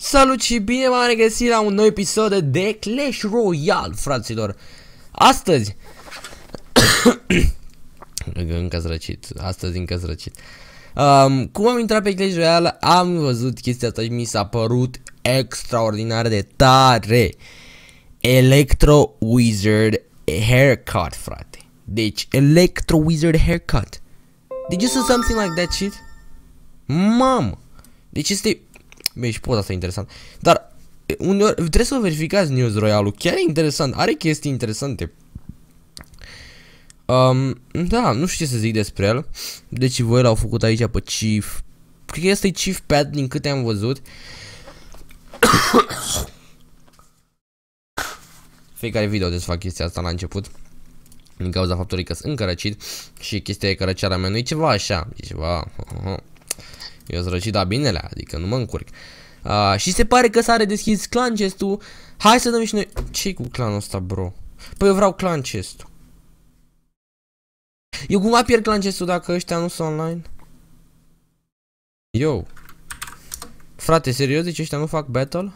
Salut și bine v-am regăsit la un nou episod de Clash Royale, fraților. Astăzi încă zrăcit. Cum am intrat pe Clash Royale, am văzut chestia asta și mi s-a părut extraordinar de tare. Electro Wizard Haircut, frate. Deci, Electro Wizard Haircut. Did you see something like that shit? Mamă. Deci este... Băi, și pot, asta e interesant. Dar uneori trebuie să verificați News Royale-ul. Chiar e interesant, are chestii interesante. Da, nu știu ce să zic despre el. Deci voi l-au făcut aici pe Chief. Cred că este Chief Pad din câte am văzut. Fiecare video trebuie să fac chestia asta la început, din cauza faptului că sunt încărăcit. Și chestia e că răceala mea nu e ceva așa, e ceva... Eu sunt răcit, dar binele, adică nu mă încurc. Și se pare că s-a redeschis clan chest-ul. Hai să dăm și noi. Ce-i cu clanul ăsta, bro? Păi eu vreau clan chest-ul. Eu cumva pierd clan chest-ul dacă ăștia nu sunt online? Yo. Frate, serios, deci ăștia nu fac battle?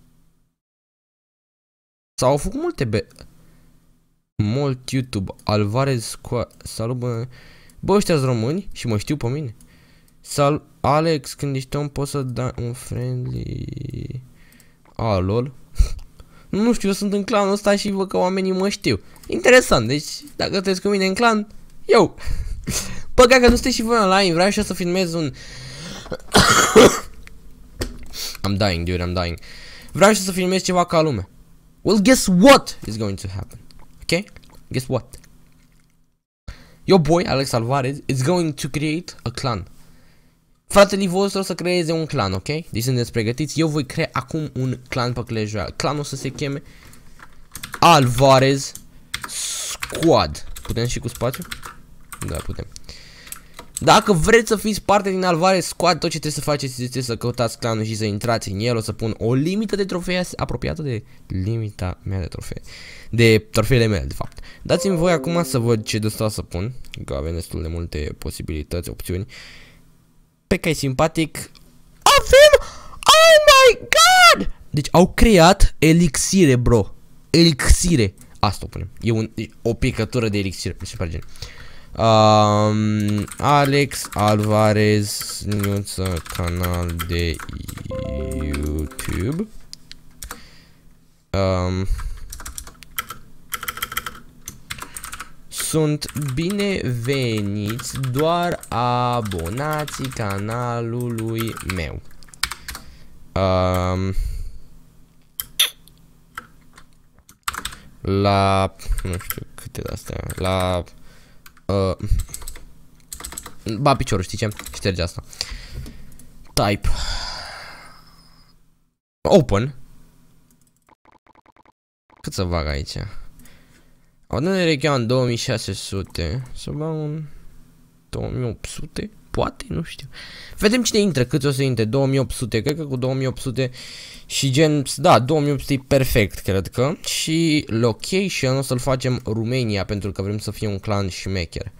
Sau au făcut multe mult YouTube. Alvarez Squad. Salut, bă. Bă, ăștia-s români și mă știu pe mine. Sal Alex, când ești om poți să dai un friendly. Lol. Nu știu, eu sunt în clanul ăsta și văd că oamenii mă știu. Interesant, deci dacă sunteți cu mine în clan, eu. Păcat că nu sunteți și voi online, vreau și eu să filmez un... I'm dying, dude, I'm dying. Vreau și eu să filmez ceva ca lume. Well, guess what is going to happen? Ok? Guess what? Your boy, Alex Alvarez, is going to create a clan. Fratele vostru o să creeze un clan, ok? Deci sunteți pregătiți? Eu voi crea acum un clan pe Clash Royale. Clanul o să se cheme Alvarez Squad. Putem și cu spațiu? Da, putem. Dacă vreți să fiți parte din Alvarez Squad, tot ce trebuie să faceți este să căutați clanul și să intrați în el. O să pun o limită de trofee apropiată de limita mea de trofee. De trofeele mele, de fapt. Dați-mi voi acum să văd ce de asta să pun, că avem destul de multe posibilități, opțiuni. Pe care e simpatic. Avem! Oh my god! Deci au creat elixire, bro. Elixire. Asta o punem. E o picătură de elixire. Super gen. Alex Alvarez, nuță, canal de YouTube. Sunt bineveniți doar abonații canalului meu. La... nu știu câte de-astea. La... ba piciorul, știi ce? Șterge asta. Type. Open. Cât să bag aici? Ordine recheam în 2600. Să bag un 2800? Poate, nu știu. Vedem cine intră, cât o să intre. 2800, cred că cu 2800 și gen, da, 2800 e perfect, cred că. Și location o să-l facem România, pentru că vrem să fie un clan șmecher.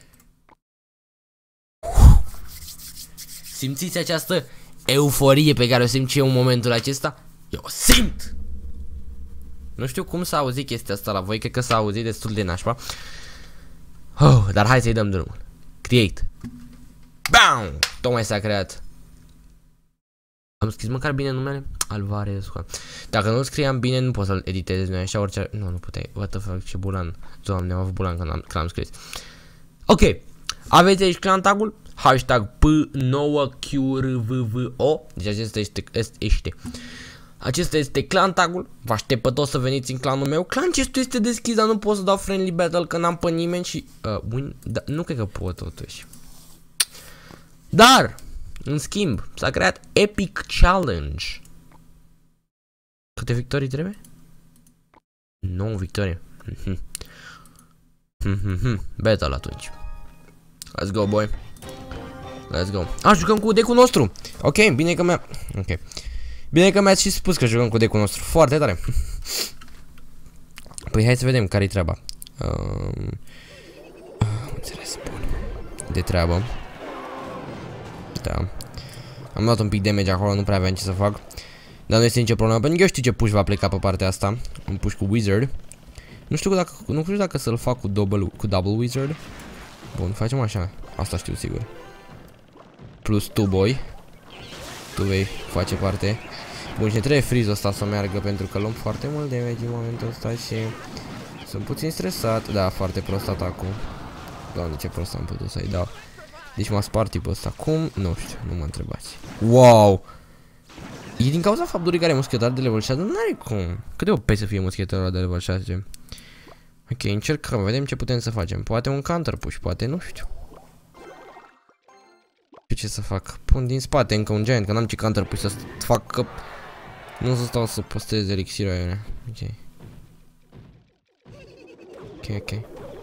Simțiți această euforie pe care o simt și eu în momentul acesta? Eu o simt! Nu știu cum s-a auzit chestia asta la voi, cred că s-a auzit destul de nașpa. Dar hai să-i dăm drumul. Create. BAM! Tocmai s-a creat. Am scris măcar bine numele? Alvarez. Dacă nu scriam bine, nu pot să-l editez noi așa orice... Nu, nu puteai. What the fuck, ce bulan. Doamne, am avut bulan când l-am scris. Ok. Aveți aici clan tag-ul? Hashtag P9QRVVO. Deci acesta este. Acesta este clan tag-ul. Vă aștept pe toți să veniți în clanul meu. Clan chest-ul este deschis, dar nu pot să dau friendly battle că n-am pe nimeni și... da, nu cred că pot totuși. Dar, în schimb, s-a creat Epic Challenge. Câte victorii trebuie? 9 victorii. Battle atunci. Let's go, boy. Let's go. Jucăm cu deck-ul nostru. Ok, bine că mi-a... Ok. Bine că mi-ați și spus că jucăm cu deck-ul nostru. Foarte tare. Păi hai să vedem care-i treaba. Înțeles, bun. De treabă. Da. Am luat un pic damage acolo, nu prea aveam ce să fac. Dar nu este nicio problemă, pentru că eu știu ce push va pleca pe partea asta. Un push cu Wizard. Nu știu dacă să-l fac cu double Wizard. Bun, facem așa. Asta știu sigur. Plus Two Boy. Two Boy face parte. Bun, și ne trebuie freeze-ul ăsta să meargă, pentru că luăm foarte mult damage în momentul ăsta și sunt puțin stresat. Da, foarte prost atacul. Doamne, ce prost am putut să-i dau. Deci m-a spart tipul ăsta. Cum? Nu știu, nu mă întrebați. Wow! E din cauza faptului că are muschetar de level 6, nu are cum. Cât de OP să fie muschetarul de level 6? Ok, încercăm, vedem ce putem să facem. Poate un counter push, poate, nu știu. Ce să fac? Pun din spate încă un giant, că n-am ce counter push să fac că... Nu să stau să postez elixirul aia. Ok. Ok.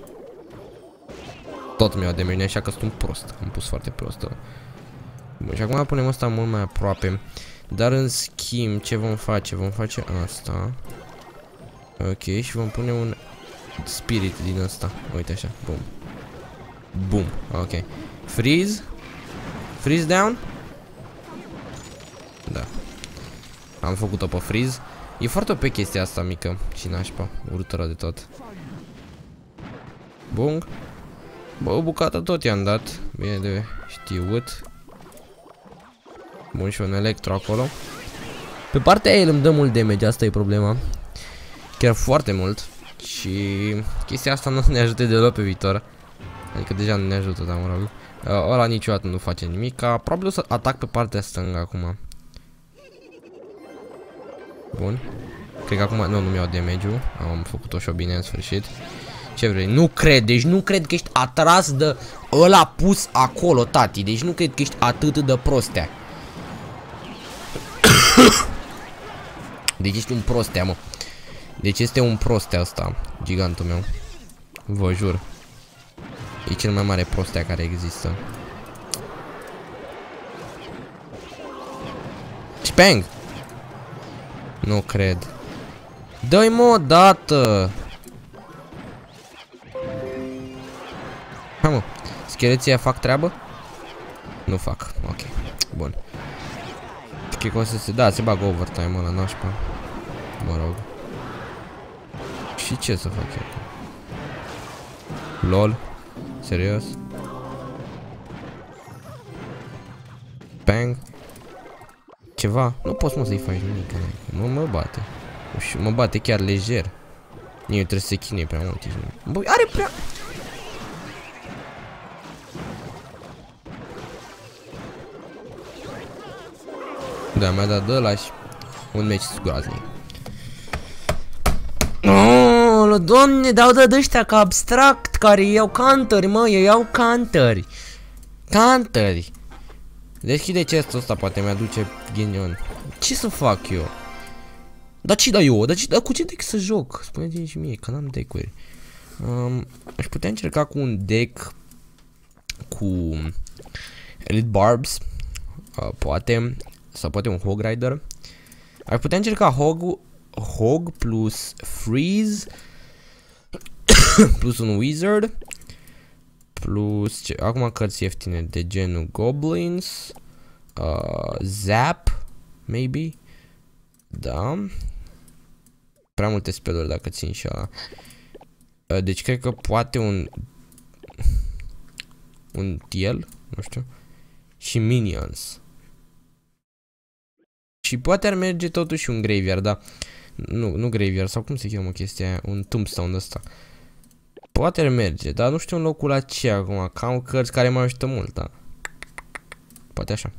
Tot mi-au damage, așa că sunt un prost. Am pus foarte prost. Bun, și acum punem asta mult mai aproape. Dar în schimb, ce vom face? Vom face asta. Ok, și vom pune un spirit din asta. Uite așa, boom. Boom, ok. Freeze. Freeze down. Da. Am făcut-o pe freeze. E foarte pe chestia asta mică și nașpa, urâtă de tot. Bung. Bă, o bucată tot i-am dat. Bine de știut. Bun, și un electro acolo. Pe partea aia el îmi dă mult damage, asta e problema. Chiar foarte mult. Și chestia asta nu ne ajută deloc pe viitor. Adică deja nu ne ajută, dar mă rog. Ăla niciodată nu face nimic. Probabil o să atac pe partea stângă acum. Bun. Cred că acum, nu mi-au damage-ul. Am făcut-o și-o bine în sfârșit. Ce vrei? Nu cred, deci nu cred că ești atras de ăla pus acolo, tati. Deci nu cred că ești atât de prostea. Deci ești un prostea, mă. Deci este un prostea ăsta, gigantul meu. Vă jur. E cel mai mare prostea care există. Spang! Nu cred. Dă-i mă o dată! Hai mă, scheleții fac treabă? Nu fac, ok. Bun. Cred că o să se... Da, se bagă overtime ăla, nașpa. Mă rog. Și ce să fac eu? LOL? Serios? Bang? Ceva? Nu poți mă să-i faci nimic. Mă bate. Și mă bate chiar lejer. Eu trebuie să se chinuie prea mult. Băi, are prea... Da, mi-a dat de ăla și un meci groaznic. Oh, doamne, dau de ăștia ca abstract care iau cantări, mă, ei iau cantări. Cantări. Deschide chestul ăsta, poate mi-aduce ghinion. Ce să fac eu? Dar ce da eu? Dar cu ce deck să joc? Spuneți-mi și mie, că n-am deck-uri. Aș putea încerca cu un deck cu Elite Barbs. Poate. Sau poate un Hog Rider. Ar putea încerca Hog plus Freeze plus un Wizard plus ce? Acum cărți ieftine de genul Goblins, Zap maybe. Da. Prea multe spell-uri dacă țin și ăla. Deci cred că poate un TL, nu știu. Și Minions. Și poate ar merge totuși un Graveyard, da. Nu Graveyard, sau cum se cheamă chestia aia? Un Tombstone ăsta. Poate ar merge, dar nu știu în locul aceea acum. Că am cărți care mă ajută mult, da. Poate așa.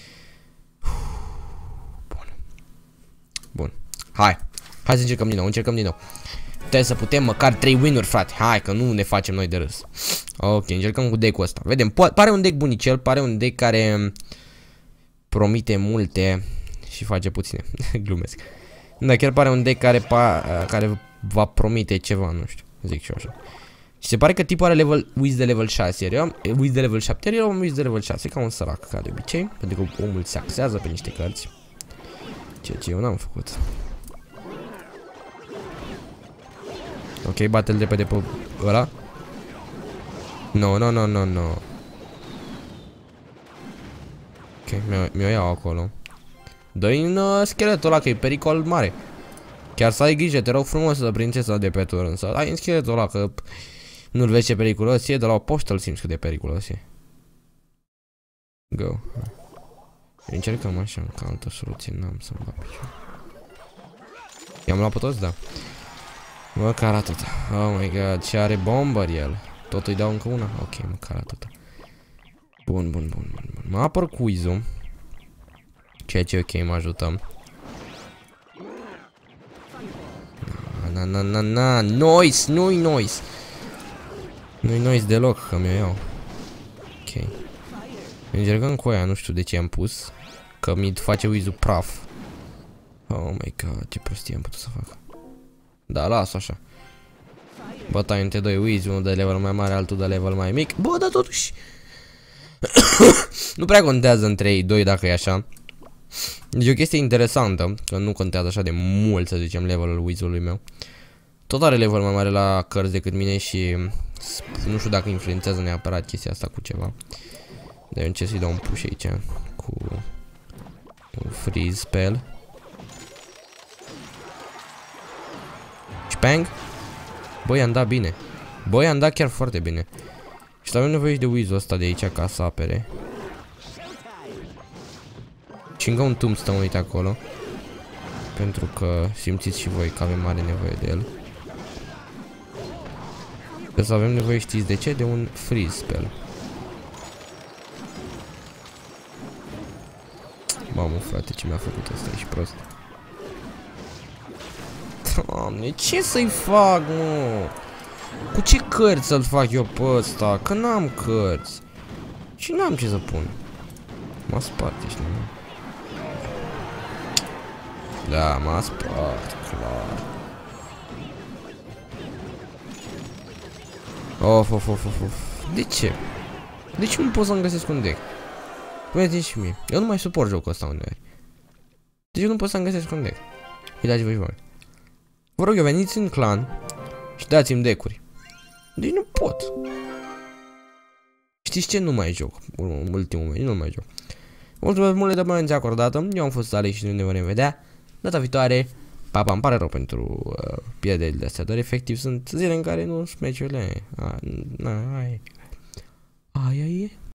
Bun. Hai să încercăm din nou, Trebuie să putem măcar 3 win-uri, frate. Hai că nu ne facem noi de râs. Ok, încercăm cu deck-ul ăsta. Vedem, pare un deck bunicel, pare un deck care promite multe și face puține. Glumesc. Da, chiar pare un deck care va promite ceva, nu știu. Zic și eu așa. Și se pare că tipul are Wiz de level 6, iar eu am Wiz de level 7, iar eu am Wiz de level 6, ca un sărac, ca de obicei. Pentru că omul se axează pe niște cărți. Ceea ce eu n-am făcut. Ok, bate-l repede pe ăla. No. Ok, mi-o iau acolo. Dă-i în scheletul ăla, că e pericol mare. Chiar să ai grijă, te rog frumos, să prințesa de pe tur, însă ai în scheletul ăla, că nu-l vezi ce periculos e, de la o poștă îl simți cât de periculos e. Go. Încercăm așa, ca altă soluție, n-am să-mi bag picior. I-am luat pe toți, da. Măcar atâta. Oh my god, ce are bomber el. Tot îi dau încă una? Ok, măcar atâta. Bun. Mă apăr cu Wizu. Ceea ce ok, mă ajutăm. Na. Noise, nu-i noise. Nu-i noise deloc, că mi-o iau. Ok. Încercăm cu aia, nu știu de ce am pus. Că mi face Wizu praf. Oh my god, ce prostie am putut să fac. Da, las așa. Bătaie între doi Wizu, unul de level mai mare, altul de level mai mic. Bă, dar totuși nu prea contează între ei doi dacă e așa. Deci o chestie interesantă, că nu contează așa de mult, să zicem, levelul Wizu-ului meu. Tot are level mai mare la cărți decât mine și nu știu dacă influențează neapărat chestia asta cu ceva. Dar eu încerc să-i dau un push aici cu un freeze spell. Bang. Băi, am dat bine. Băi, am dat chiar foarte bine. Și avem nevoie de Wizu ăsta de aici ca să apere. Și încă un tombstone, uite acolo. Pentru că simțiți și voi că avem mare nevoie de el. Că să avem nevoie, știți de ce? De un freeze spell. Mamă, frate, ce mi-a făcut asta, ești prost. Doamne, ce să-i fac, mă? Cu ce cărți să-l fac eu pe ăsta? Că n-am cărți. Și n-am ce să pun. M-a spart, ești nebun. Da, m-a spart, clar. Of. De ce? De ce nu pot să-mi găsesc un deck? Spuneți-mi și mie. Eu nu mai suport jocul ăsta uneori. Deci eu nu pot să-mi găsesc un deck. Uitați-vă și voi. Vă rog eu, veniți în clan și dați-mi deck-uri. Deci nu pot. Știți ce? Nu mai joc. Ultimul meu, nu mai joc. Mulțumesc mult de atenție acordată. Eu am fost Alex și ne vom revedea data viitoare. Papa, îmi pare rău pentru pierderile astea, dar efectiv sunt zile în care nu sunt meciurile. Ai.